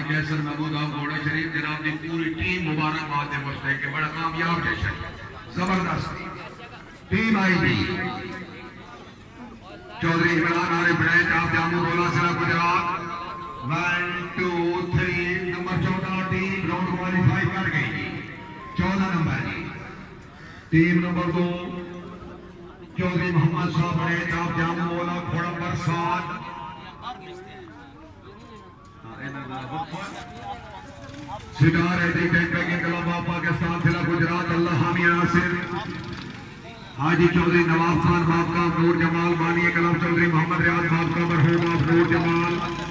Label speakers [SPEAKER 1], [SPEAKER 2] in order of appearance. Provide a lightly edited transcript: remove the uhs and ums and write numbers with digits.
[SPEAKER 1] कैसर महमूद आप घोड़ा शरीफ जनाब की पूरी टीम मुबारकबाद है मुश्तक के बड़ा कामयाब जश्न जबरदस्त टीम आई थी चौधरी इमरान आरिफ ब्रांच आप जामू रोला जिला Gujarat 1 2 3 number 14 team round qualify कर गई 14 number team number 2 Chaudhry Muhammad साहब ब्रांच आप जामू रोला घोड़ा नंबर 7 सितार इस्लामाबाद पाकिस्तान जिला गुजरात अल्लाह हामी नासिर हाजी चौधरी नवाब खान बाप का नूर जमाल बानी कलाम चौधरी मोहम्मद रियाज बाप का मरहूम नूर जमाल